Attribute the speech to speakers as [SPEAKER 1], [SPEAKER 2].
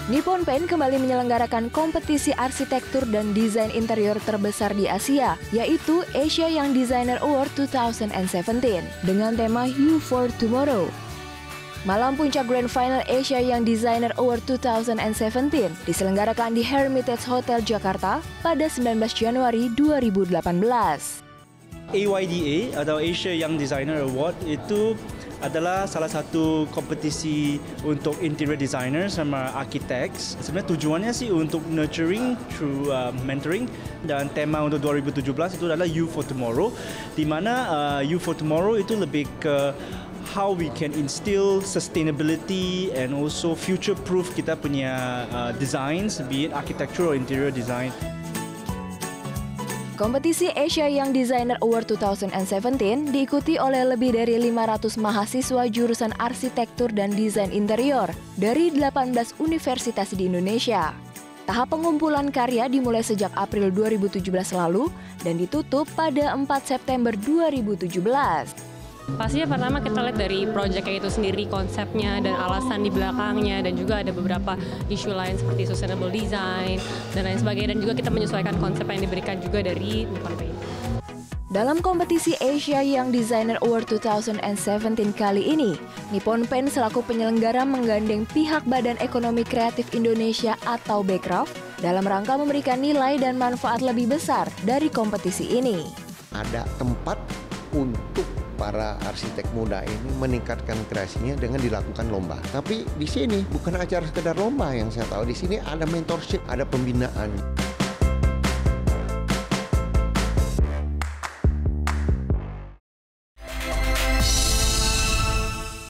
[SPEAKER 1] Nippon Paint kembali menyelenggarakan kompetisi arsitektur dan desain interior terbesar di Asia, yaitu Asia Young Designer Award 2017 dengan tema You for Tomorrow. Malam puncak Grand Final Asia Young Designer Award 2017 diselenggarakan di Hermitage Hotel Jakarta pada 19 Januari 2018.
[SPEAKER 2] AYDA atau Asia Young Designer Award itu adalah salah satu kompetisi untuk interior designer sama architects. Sebenarnya tujuannya sih untuk nurturing through mentoring, dan tema untuk 2017 itu adalah You for Tomorrow, di mana You for Tomorrow itu lebih ke how we can instill sustainability and also future proof kita punya designs, be it architectural or interior design.
[SPEAKER 1] Kompetisi Asia Young Designer Award 2017 diikuti oleh lebih dari 500 mahasiswa jurusan arsitektur dan desain interior dari 18 universitas di Indonesia. Tahap pengumpulan karya dimulai sejak April 2017 lalu dan ditutup pada 4 September 2017.
[SPEAKER 3] Pastinya pertama kita lihat dari proyeknya itu sendiri, konsepnya dan alasan di belakangnya, dan juga ada beberapa isu lain seperti sustainable design dan lain sebagainya, dan juga kita menyesuaikan konsep yang diberikan juga dari Nippon Paint.
[SPEAKER 1] Dalam kompetisi Asia Young Designer Award 2017 kali ini, Nippon Paint selaku penyelenggara menggandeng pihak Badan Ekonomi Kreatif Indonesia atau Bekraf dalam rangka memberikan nilai dan manfaat lebih besar dari kompetisi ini.
[SPEAKER 4] Ada tempat untuk para arsitek muda ini meningkatkan kreasinya dengan dilakukan lomba. Tapi di sini bukan acara sekedar lomba yang saya tahu. Di sini ada mentorship, ada pembinaan.